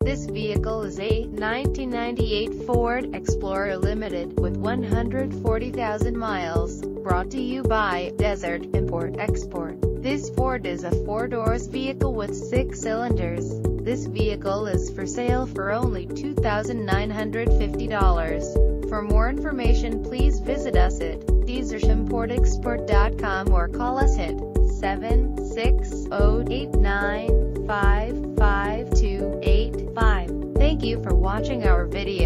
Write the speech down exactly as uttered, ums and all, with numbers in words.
This vehicle is a nineteen ninety-eight Ford Explorer Limited with one hundred forty thousand miles, brought to you by Desert Import Export. This Ford is a four-doors vehicle with six cylinders. This vehicle is for sale for only two thousand nine hundred fifty dollars. For more information, please visit us at desert import export dot com or call us at seven six zero, eight nine five, five two eight five. Thank you for watching our video.